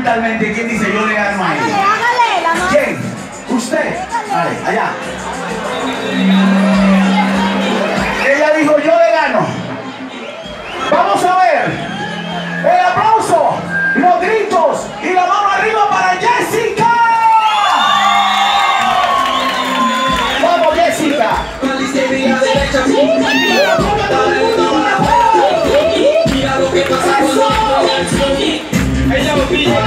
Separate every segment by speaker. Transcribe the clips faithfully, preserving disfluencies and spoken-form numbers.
Speaker 1: mentalmente. ¿Quién dice yo le gano a ella?
Speaker 2: Hágale, hágale, la mano.
Speaker 1: ¿Quién? ¿Usted? Vale, allá. Ella dijo, yo le gano. Vamos a ver. El aplauso, los gritos y la mano arriba para Jessica. Vamos, Jessica.
Speaker 3: Mira lo que pasa con los ella lo pilla.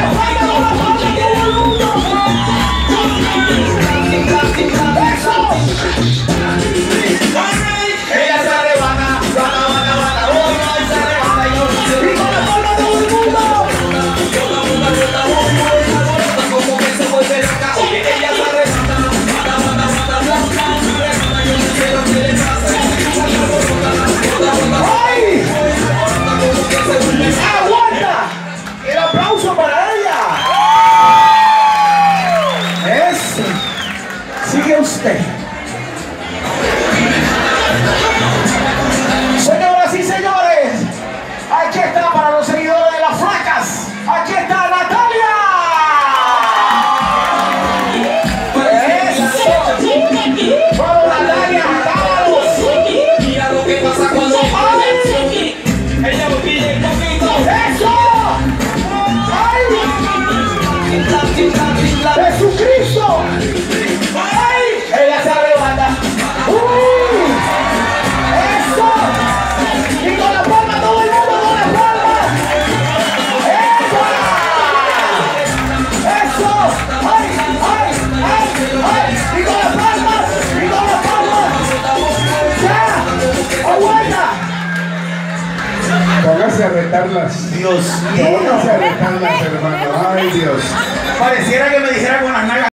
Speaker 3: Ella se arrebata, bata, bata, bata, oh, se arrebata y no. Y con la palma de todo el mundo. Bota, bota, bota, bota, como que se vuelve loca. Oye, ella se arrebata, bata, bata, bata, bata, yo no quiero que le pase.
Speaker 1: ¡Ay! ¡Aguanta! El aplauso para ella. Eso. Sigue usted. Señoras y señores, aquí está para los seguidores de las flacas. Aquí está Natalia. Eso. Vamos, Natalia, vámonos.
Speaker 3: Mira lo que pasa cuando ella lo pilla un poquito.
Speaker 1: ¡Eso! ¡Ay! ¡Jesucristo! ¡Ay! Ella se arrebata. ¡Uy! ¡Eso! Y con la palma todo el mundo con la palma. ¡Eso! ¡Eso! ¡Ay! ¡Ay! ¡Ay! ¡Ay! Y con la palma. Y con la palma. ¡Ya! ¡Aguanta!
Speaker 4: Póngase a retarlas.
Speaker 1: Dios mío.
Speaker 4: Póngase a retarlas, hermano. Ay, Dios.
Speaker 1: Pareciera que me dijera con las nalgas.